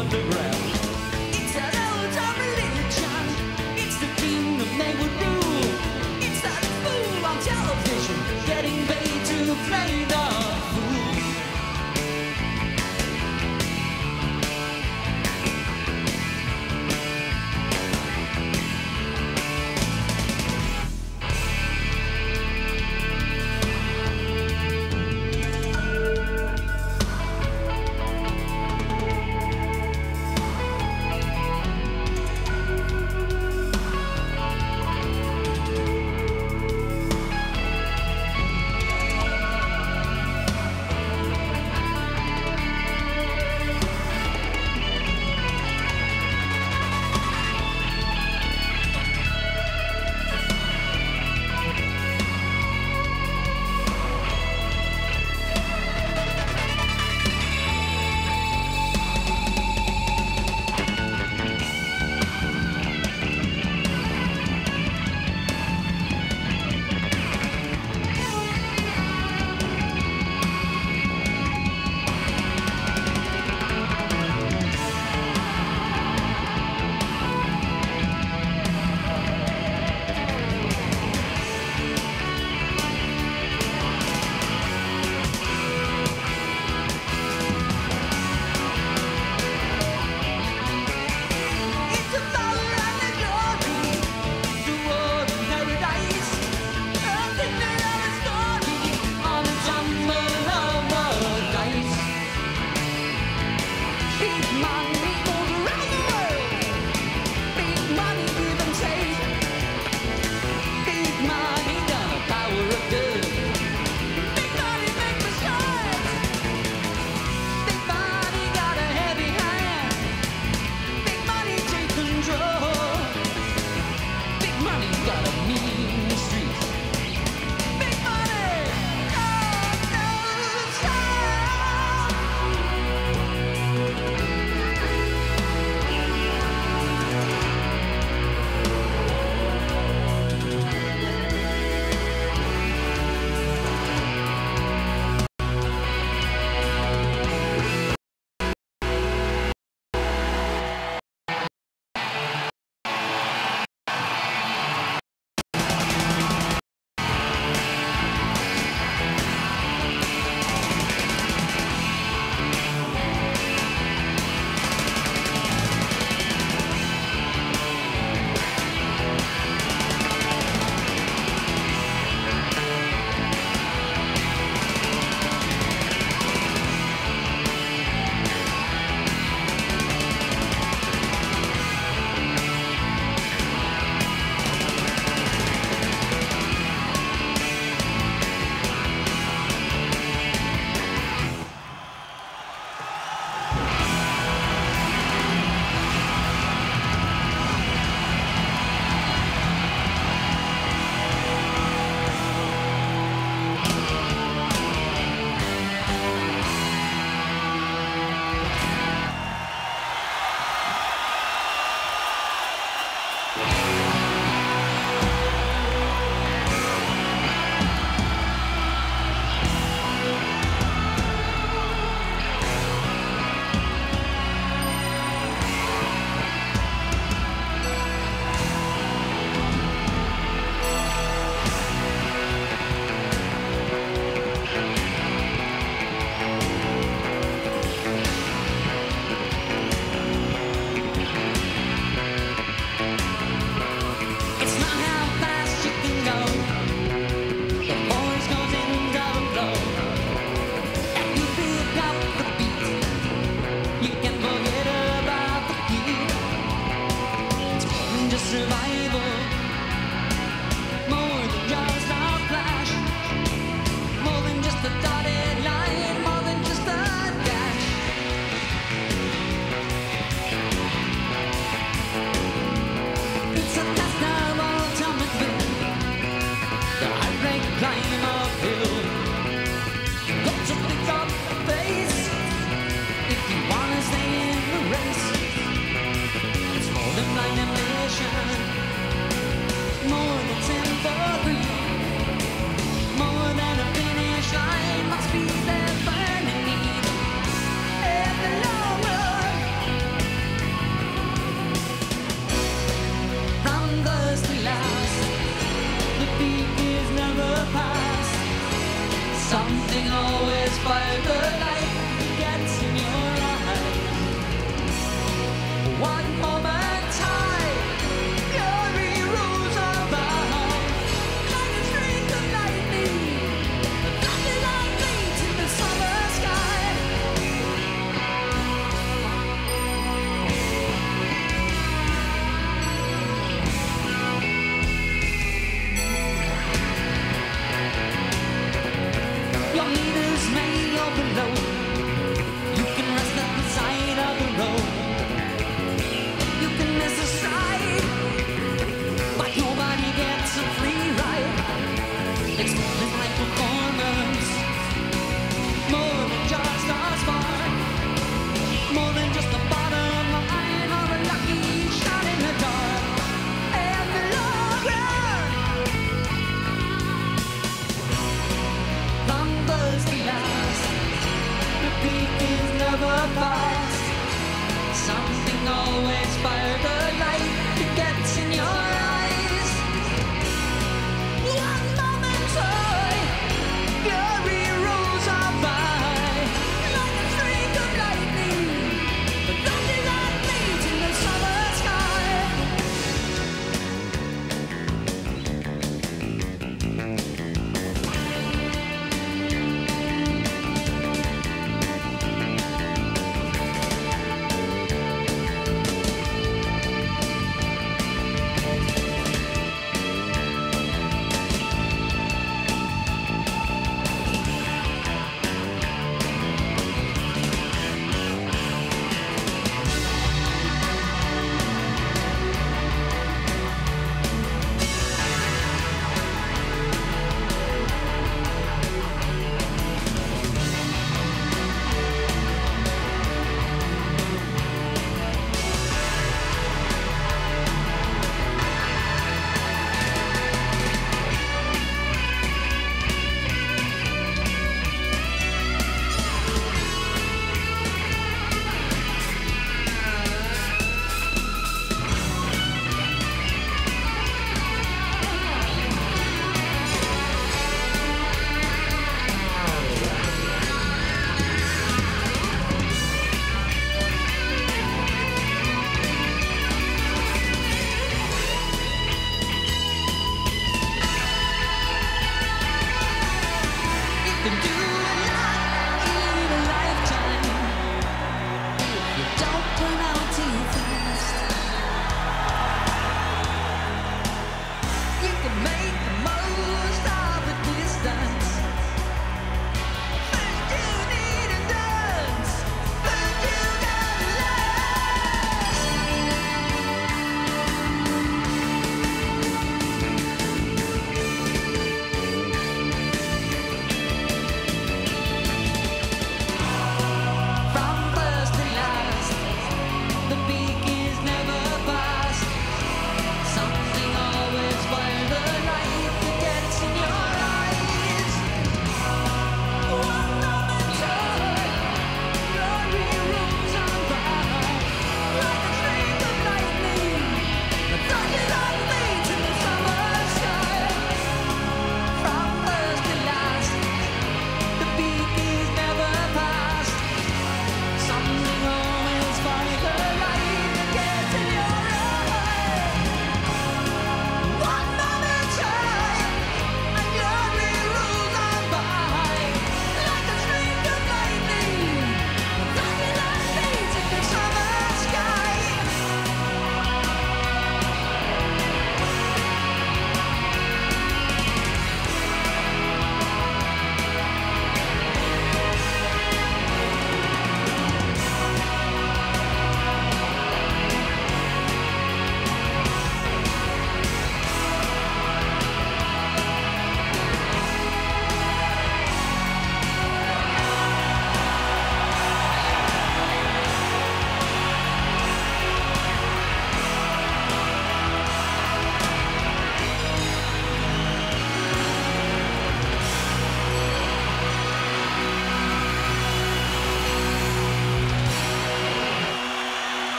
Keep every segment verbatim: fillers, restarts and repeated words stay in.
underground. It's that old time religion. It's the kingdom they would rule. It's that fool on television getting paid to play the fool.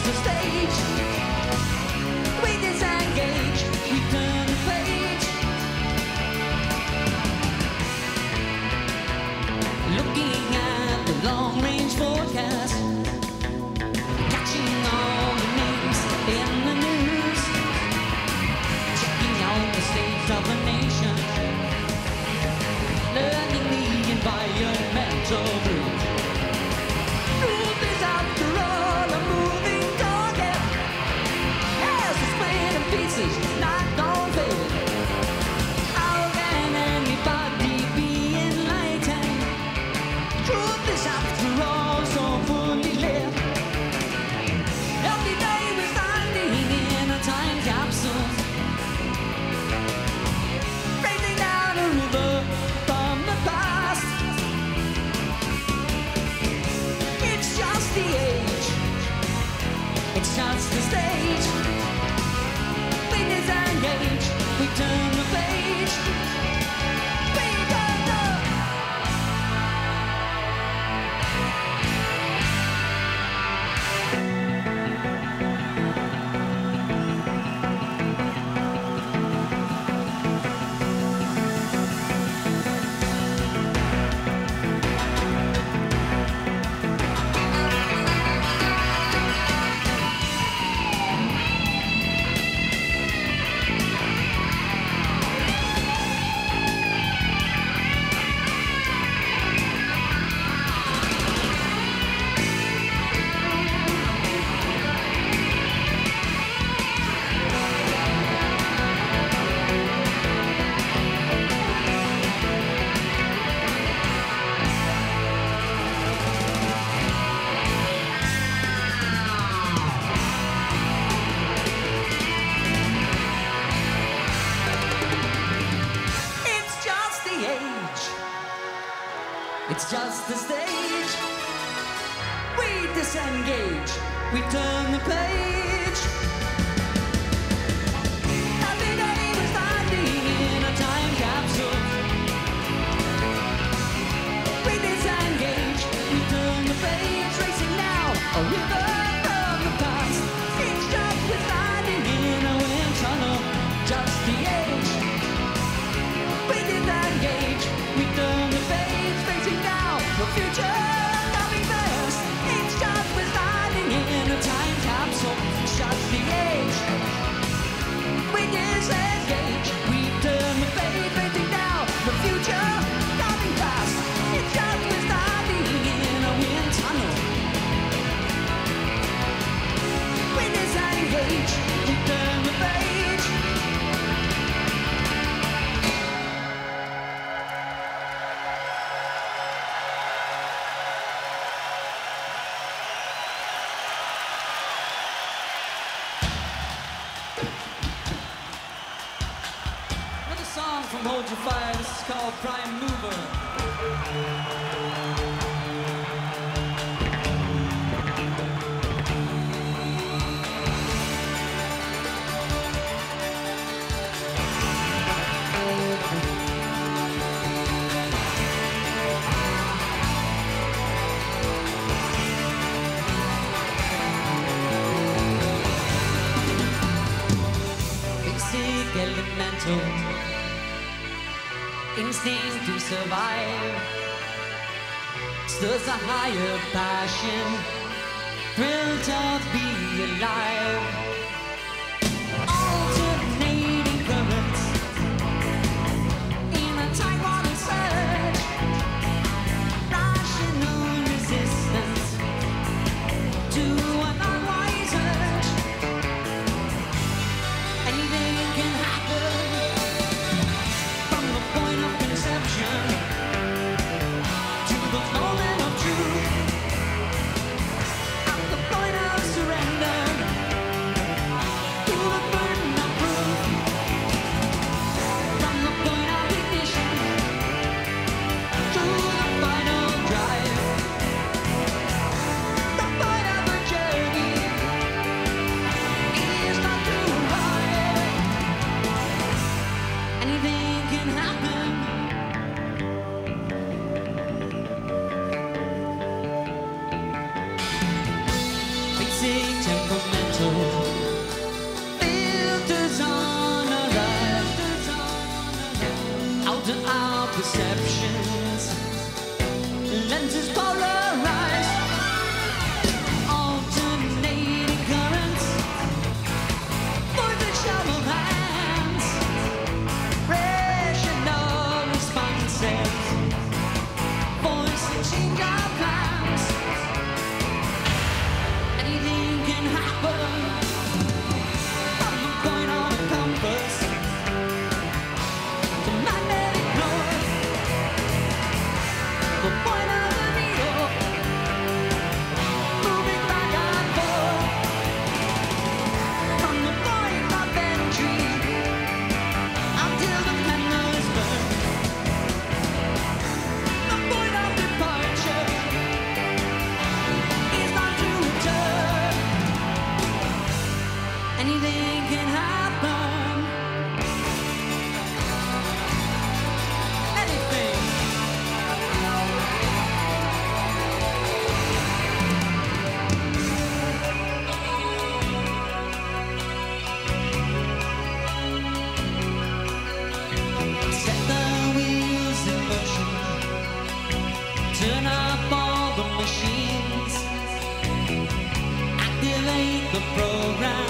the stage. We disengage, we turn the page. Looking at the long-range forecast, catching all the names in the news, checking out the state of the nation, learning the environmental blues. Truth is after all a moving target, as the split in pieces, not gonna fade. How can anybody be enlightened? Truth is after all so fully lived. Every day we're standing in a time capsule, racing down a river from the past. It's just the age, it's just the stage. We disengage, we turn the page. We turn the It's just the stage. We disengage, we turn the page. Every day we're standing in a time capsule. We disengage, we turn the page. Racing now, a river from the past. It's just we're standing in a wind tunnel. Just the age. We disengage, we turn the page. Facing now, the future coming fast. It's just we're standing in a time capsule. Just the age. We disengage, we turn the page. Facing now, the future coming fast. It's just we're standing in a wind tunnel. We disengage, we turn the page. Song from Hold Your Fire, this is called Prime Mover. Basic elemental instinct to survive stirs a higher passion, thrill to be alive. Alternating currents in a tidewater surge, rational resistance to an unwise urge. Anything can happen from the point of conception to the moment of truth. At the point of surrender, the program.